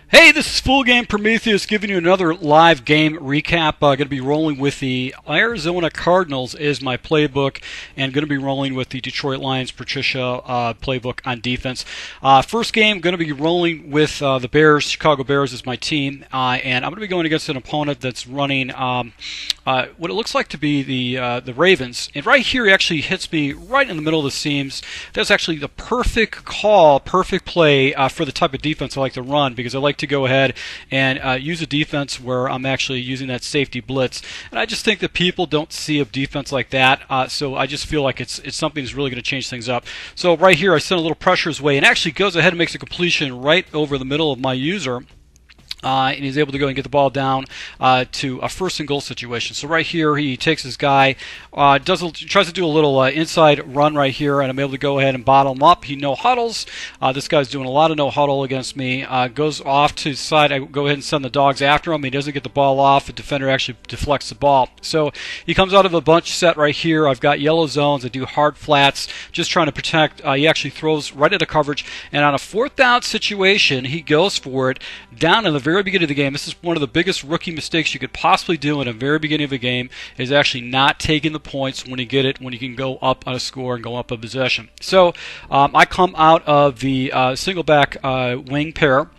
Hey, this is Full Game Prometheus giving you another live game recap. Going to be rolling with the Arizona Cardinals is my playbook, and going to be rolling with the Detroit Lions Patricia playbook on defense. First game, going to be rolling with the Bears. Chicago Bears is my team, and I'm going to be going against an opponent that's running what it looks like to be the Ravens. And right here, he actually hits me right in the middle of the seams. That's actually the perfect call, perfect play for the type of defense I like to run, because I like to go ahead and use a defense where I'm actually using that safety blitz. And I just think that people don't see a defense like that, so I just feel like it's something that's really going to change things up. So right here, I send a little pressure his way, and actually goes ahead and makes a completion right over the middle of my user. And he's able to go and get the ball down to a first and goal situation. So right here, he takes his guy, tries to do a little inside run right here, and I'm able to go ahead and bottle him up. He no huddles. This guy's doing a lot of no huddle against me. Goes off to the side. I go ahead and send the dogs after him. He doesn't get the ball off. The defender actually deflects the ball. So he comes out of a bunch set right here. I've got yellow zones. I do hard flats, just trying to protect. He actually throws right into coverage, and on a fourth down situation, he goes for it down in the very beginning of the game. This is one of the biggest rookie mistakes you could possibly do in the very beginning of a game, is actually not taking the points when you get it, when you can go up on a score and go up a possession. So I come out of the single back wing pair.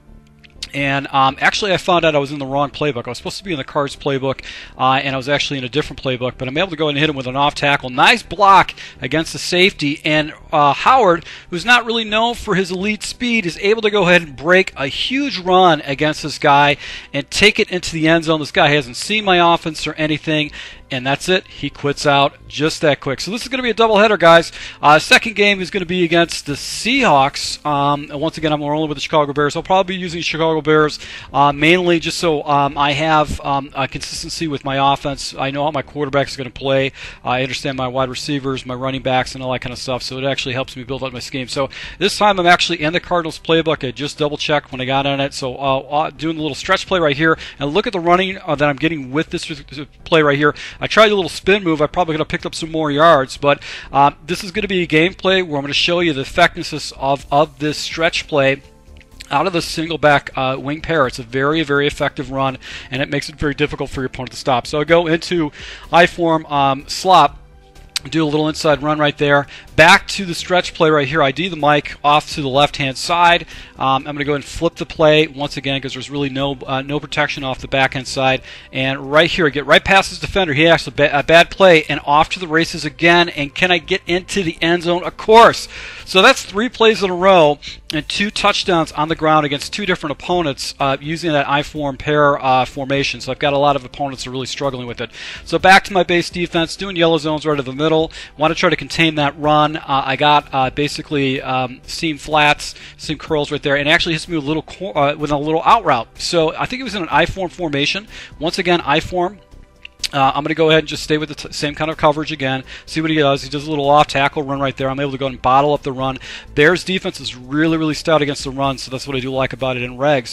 And actually, I found out I was in the wrong playbook. I was supposed to be in the Cards playbook, and I was actually in a different playbook. But I'm able to go ahead and hit him with an off tackle. Nice block against the safety. And Howard, who's not really known for his elite speed, is able to go ahead and break a huge run against this guy and take it into the end zone. This guy hasn't seen my offense or anything. And that's it. He quits out just that quick. So this is going to be a doubleheader, guys. Second game is going to be against the Seahawks. Once again, I'm rolling with the Chicago Bears. I'll probably be using Chicago Bears mainly just so I have a consistency with my offense. I know how my quarterback is going to play. I understand my wide receivers, my running backs, and all that kind of stuff. So it actually helps me build up my scheme. So this time I'm actually in the Cardinals playbook. I just double-checked when I got on it. So doing a little stretch play right here. And look at the running that I'm getting with this play right here. I tried a little spin move. I probably could have picked up some more yards, but this is going to be a gameplay where I'm going to show you the effectiveness of this stretch play out of the single back wing pair. It's a very, very effective run, and it makes it very difficult for your opponent to stop. So I go into I-form slop, do a little inside run right there. Back to the stretch play right here. ID the mic off to the left-hand side. I'm going to go and flip the play once again because there's really no protection off the back-end side. And right here, I get right past his defender. He has a bad play, and off to the races again. And can I get into the end zone? Of course. So that's 3 plays in a row and 2 touchdowns on the ground against 2 different opponents using that I-form pair formation. So I've got a lot of opponents that are really struggling with it. So back to my base defense, doing yellow zones right in the middle. Want to try to contain that run. I got basically seam flats, seam curls right there, and actually hits me with a little out route. So I think it was in an I-form formation. Once again, I-form. I'm going to go ahead and just stay with the same kind of coverage again. See what he does. He does a little off-tackle run right there. I'm able to go and bottle up the run. Bears defense is really, really stout against the run, so that's what I do like about it in regs.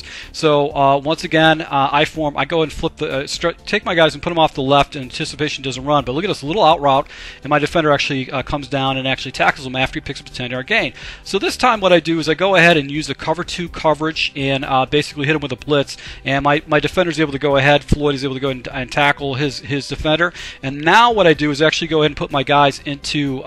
So once again, I-form. I go and flip the take my guys and put them off the left in anticipation doesn't run. But look at this little out route, and my defender actually comes down and actually tackles him after he picks up a 10-yard gain. So this time what I do is I go ahead and use the cover 2 coverage and basically hit him with a blitz. And my defender is able to go ahead. Floyd is able to go and tackle his defender. And now what I do is actually go ahead and put my guys into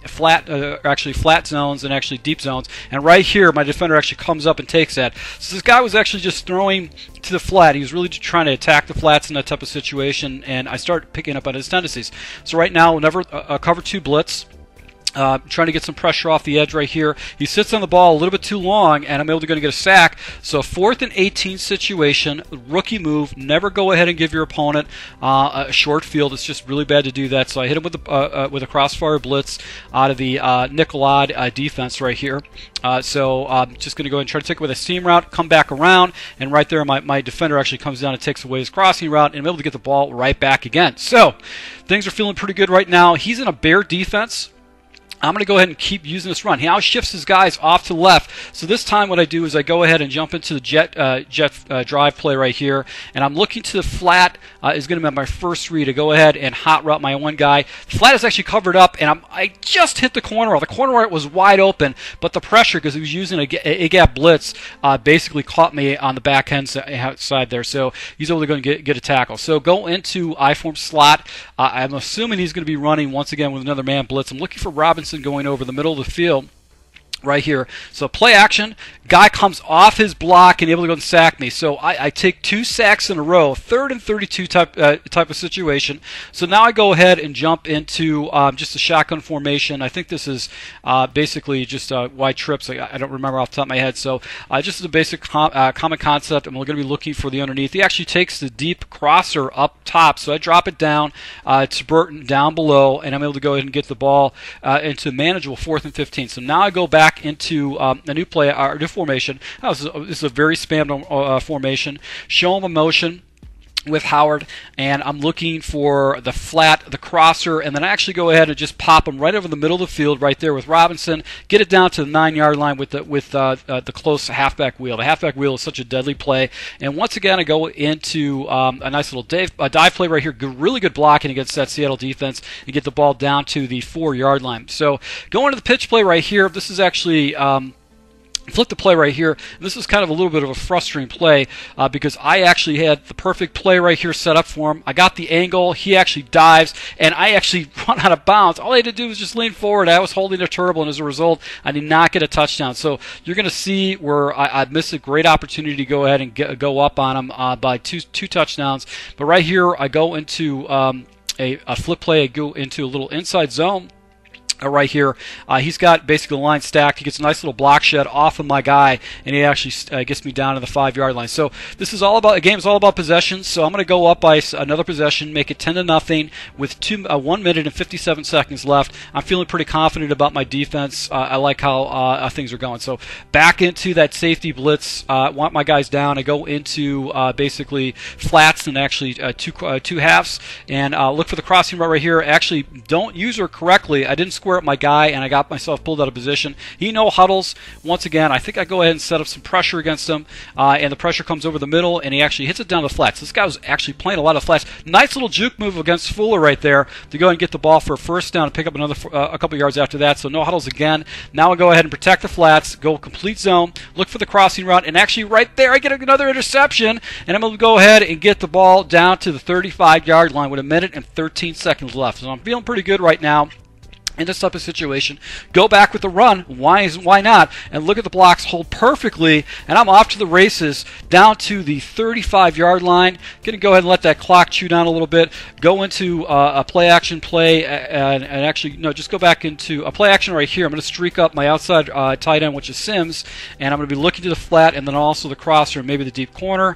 flat zones and actually deep zones. And right here, my defender actually comes up and takes that. So this guy was actually just throwing to the flat. He was really trying to attack the flats in that type of situation, and I start picking up on his tendencies. So right now, whenever a cover 2 blitz, trying to get some pressure off the edge right here. He sits on the ball a little bit too long, and I'm able to go and get a sack. So 4th and 18 situation, rookie move. Never go ahead and give your opponent a short field. It's just really bad to do that. So I hit him with a crossfire blitz out of the nickel odd defense right here. So I'm just going to go ahead and try to take it with a seam route, come back around, and right there my defender actually comes down and takes away his crossing route, and I'm able to get the ball right back again. So things are feeling pretty good right now. He's in a bear defense. I'm going to go ahead and keep using this run. He now shifts his guys off to the left. So this time what I do is I go ahead and jump into the jet drive play right here. And I'm looking to the flat is going to be my first read to go ahead and hot route my one guy. The flat is actually covered up, and I just hit the corner route. The corner route was wide open, but the pressure, because he was using a gap blitz, basically caught me on the back end side there. So he's able to go and get a tackle. So go into I-form slot. I'm assuming he's going to be running once again with another man blitz. I'm looking for Robinson going over the middle of the field right here. So play action, guy comes off his block and able to go and sack me. So I take 2 sacks in a row, 3rd and 32 type of situation. So now I go ahead and jump into just a shotgun formation. I think this is basically just wide trips. I don't remember off the top of my head. So just as a basic common concept, and we're going to be looking for the underneath. He actually takes the deep crosser up top. So I drop it down to Burton down below, and I'm able to go ahead and get the ball into manageable 4th and 15. So now I go back into a new play, or new formation. This is a very spammed formation. Show him a motion with Howard, and I'm looking for the flat, the crosser, and then I actually go ahead and just pop him right over the middle of the field right there with Robinson, get it down to the 9-yard line with the close halfback wheel. The halfback wheel is such a deadly play, and once again I go into a nice little dive play right here, really good blocking against that Seattle defense, and get the ball down to the 4-yard line. So going to the pitch play right here, this is actually flip the play right here. This is kind of a little bit of a frustrating play because I actually had the perfect play right here set up for him. I got the angle, he actually dives, and I actually run out of bounds. All I had to do was just lean forward. I was holding a turbo, and as a result, I did not get a touchdown. So you're going to see where I missed a great opportunity to go ahead and go up on him by two touchdowns. But right here, I go into a flip play. I go into a little inside zone. Right here, he's got basically the line stacked. He gets a nice little block shed off of my guy, and he actually gets me down to the 5-yard line. So this is all about a game. Is all about possession. So I'm going to go up by another possession, make it 10-0 with 1 minute and 57 seconds left. I'm feeling pretty confident about my defense. I like how things are going. So back into that safety blitz. Want my guys down. I go into basically flats and actually two halves, and look for the crossing route right here. Actually, don't use her correctly. I didn't square up my guy, and I got myself pulled out of position. He no huddles. Once again, I think I go ahead and set up some pressure against him, and the pressure comes over the middle, and he actually hits it down the flats. This guy was actually playing a lot of flats. Nice little juke move against Fuller right there to go ahead and get the ball for a first down and pick up another a couple yards after that. So no huddles again. Now I go ahead and protect the flats, go complete zone, look for the crossing route, and actually right there I get another interception, and I'm going to go ahead and get the ball down to the 35-yard line with 1 minute and 13 seconds left. So I'm feeling pretty good right now in this type of situation. Go back with the run. Why not? And look at the blocks hold perfectly, and I'm off to the races down to the 35-yard line. Going to go ahead and let that clock chew down a little bit. Go into a play action play, and actually no, just go back into a play action right here. I'm going to streak up my outside tight end, which is Sims, and I'm going to be looking to the flat and then also the crosser and maybe the deep corner.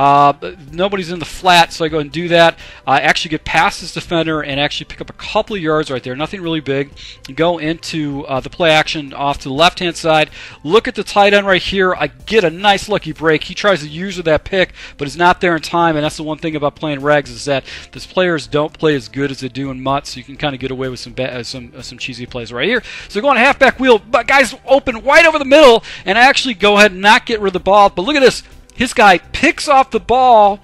Nobody's in the flat, so I go and do that. I actually get past this defender and actually pick up a couple of yards right there. Nothing really big. Go into the play action off to the left-hand side. Look at the tight end right here. I get a nice lucky break. He tries to use that pick, but is not there in time, and that's the one thing about playing regs is that these players don't play as good as they do in MUT, so you can kind of get away with some cheesy plays right here. So go on halfback wheel, but guys open wide over the middle, and I actually go ahead and not get rid of the ball. But look at this. His guy picks off the ball,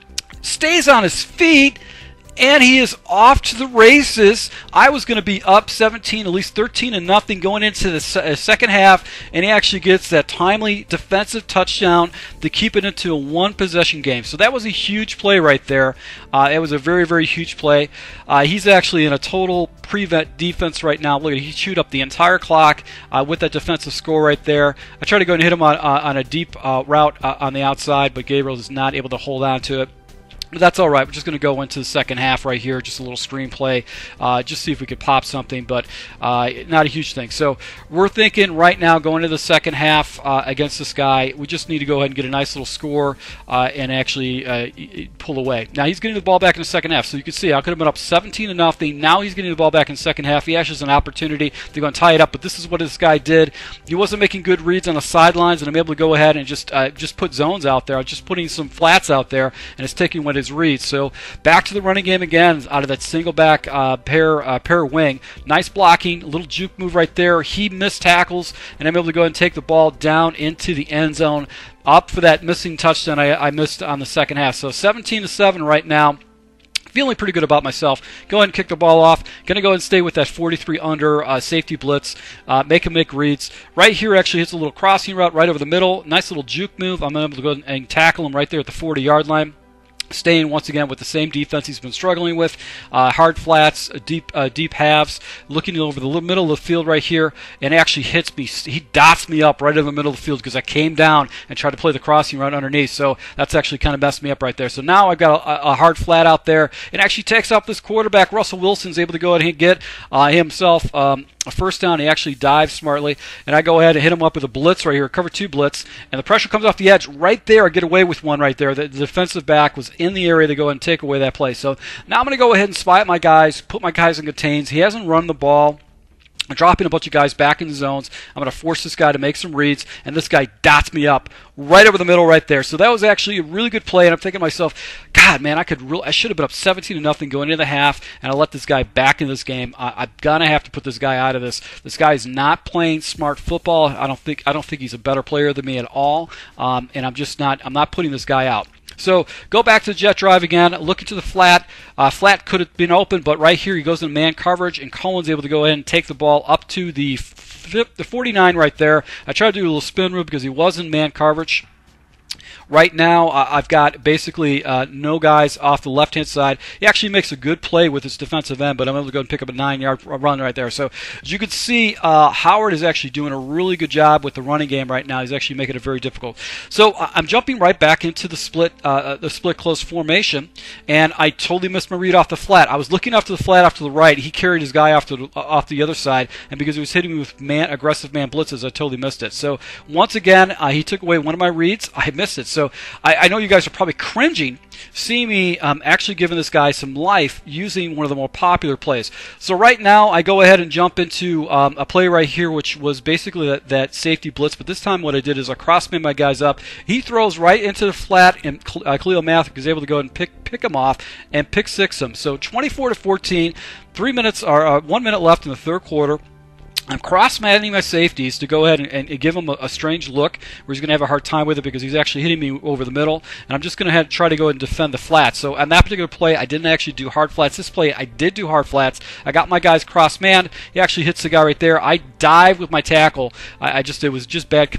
stays on his feet, and he is off to the races. I was going to be up 17, at least 13-0 going into the second half, and he actually gets that timely defensive touchdown to keep it into a one-possession game. So that was a huge play right there. It was a very, very huge play. He's actually in a total prevent defense right now. Look at he chewed up the entire clock with that defensive score right there. I tried to go and hit him on a deep route on the outside, but Gabriel is not able to hold on to it. But that's all right. We're just going to go into the second half right here, just a little screenplay, just see if we could pop something, but not a huge thing. So we're thinking right now going into the second half against this guy, we just need to go ahead and get a nice little score and actually pull away. Now he's getting the ball back in the second half, so you can see I could have been up 17-0. Now he's getting the ball back in the second half. He actually has an opportunity to go and tie it up, but this is what this guy did. He wasn't making good reads on the sidelines, and I'm able to go ahead and just put zones out there. I'm just putting some flats out there, and it's taking what his reads. So back to the running game again out of that single back pair wing. Nice blocking, a little juke move right there. He missed tackles, and I'm able to go ahead and take the ball down into the end zone, up for that missing touchdown I missed on the second half. So 17-7 right now. Feeling pretty good about myself. Go ahead and kick the ball off. Going to go ahead and stay with that 43 under safety blitz. Make him make reads. Right here actually hits a little crossing route right over the middle. Nice little juke move. I'm able to go ahead and tackle him right there at the 40-yard line. Staying once again with the same defense he's been struggling with. Hard flats, deep halves, looking over the middle of the field right here, and actually hits me. He dots me up right in the middle of the field because I came down and tried to play the crossing right underneath. So that's actually kind of messed me up right there. So now I've got a hard flat out there, and actually takes up this quarterback. Russell Wilson's able to go ahead and get himself a first down. He actually dives smartly, and I go ahead and hit him up with a blitz right here, cover 2 blitz, and the pressure comes off the edge right there. I get away with one right there. The defensive back was in the area to go and take away that play. So now I'm going to go ahead and spy at my guys, put my guys in contains. He hasn't run the ball. I'm dropping a bunch of guys back in the zones. I'm going to force this guy to make some reads, and this guy dots me up right over the middle right there. So that was actually a really good play, and I'm thinking to myself, God, man, I should have been up 17-0 going into the half, and I let this guy back in this game. I'm going to have to put this guy out of this. This guy is not playing smart football. I don't think he's a better player than me at all, and I'm not putting this guy out. So go back to the jet drive again, look into the flat. Flat could have been open, but right here he goes in man coverage, and Cohen's able to go ahead and take the ball up to the 49 right there. I tried to do a little spin move because he was in man coverage. Right now, I've got basically no guys off the left-hand side. He actually makes a good play with his defensive end, but I'm able to go and pick up a 9-yard run right there. So as you can see, Howard is actually doing a really good job with the running game right now. He's actually making it very difficult. So I'm jumping right back into the split close formation, and I totally missed my read off the flat. I was looking off to the flat off to the right. He carried his guy off the other side, and because he was hitting me with aggressive man blitzes, I totally missed it. So once again, he took away one of my reads. I missed it. So I know you guys are probably cringing seeing me actually giving this guy some life using one of the more popular plays. So right now I go ahead and jump into a play right here, which was basically that safety blitz, but this time what I did is I cross-made my guys up. He throws right into the flat, and Khalil Mathis is able to go ahead and pick him off and pick six him. So 24-14, 1 minute left in the third quarter. I'm cross-matting my safeties to go ahead and give him a strange look where he's going to have a hard time with it because he's actually hitting me over the middle. And I'm just going to try to go ahead and defend the flats. So on that particular play, I didn't actually do hard flats. This play, I did do hard flats. I got my guys cross-manned. He actually hits the guy right there. I dive with my tackle. It was just bad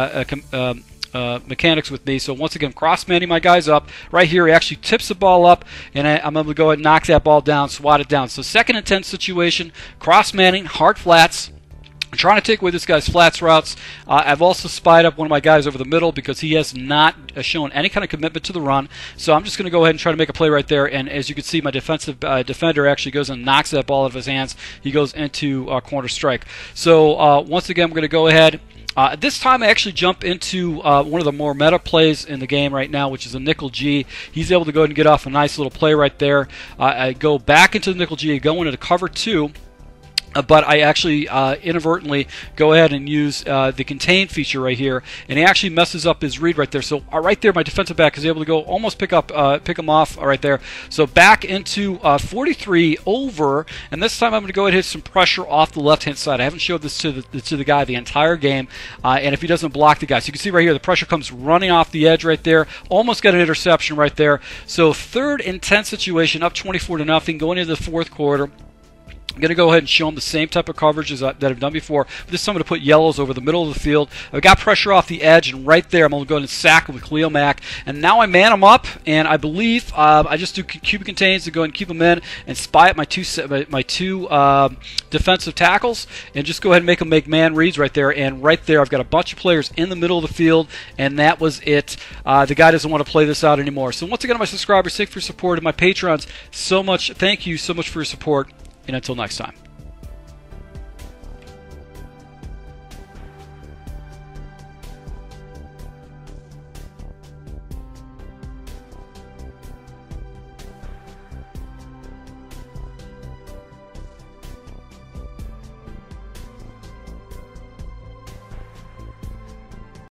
mechanics with me. So once again, cross-manning my guys up. Right here, he actually tips the ball up, and I'm able to go ahead and knock that ball down, swat it down. So second and 10 situation, cross-manning, hard flats. I'm trying to take away this guy's flats routes. I've also spied up one of my guys over the middle because he has not shown any kind of commitment to the run. So I'm just going to go ahead and try to make a play right there. And as you can see, my defensive defender actually goes and knocks that ball out of his hands. He goes into corner strike. So once again, I'm going to go ahead. This time I actually jump into one of the more meta plays in the game right now, which is a nickel G. He's able to go ahead and get off a nice little play right there. I go back into the nickel G, go into cover 2. But I actually inadvertently go ahead and use the contain feature right here, and he actually messes up his read right there. So right there, my defensive back is able to go almost pick him off right there. So back into 43 over, and this time I'm going to go ahead and hit some pressure off the left-hand side. I haven't showed this to the guy the entire game, and if he doesn't block the guy, so you can see right here the pressure comes running off the edge right there. Almost got an interception right there. So third and 10 situation, up 24-0, going into the fourth quarter. I'm going to go ahead and show them the same type of coverage that I've done before. This time I'm going to put yellows over the middle of the field. I've got pressure off the edge, and right there I'm going to go ahead and sack him with Khalil Mack. And now I man him up, and I believe I just do cubic contains to go ahead and keep him in and spy at my two defensive tackles, and just go ahead and make them make man reads right there. And right there I've got a bunch of players in the middle of the field, and that was it. The guy doesn't want to play this out anymore. So once again, my subscribers, thank you for your support, and my patrons, thank you so much for your support. And until next time.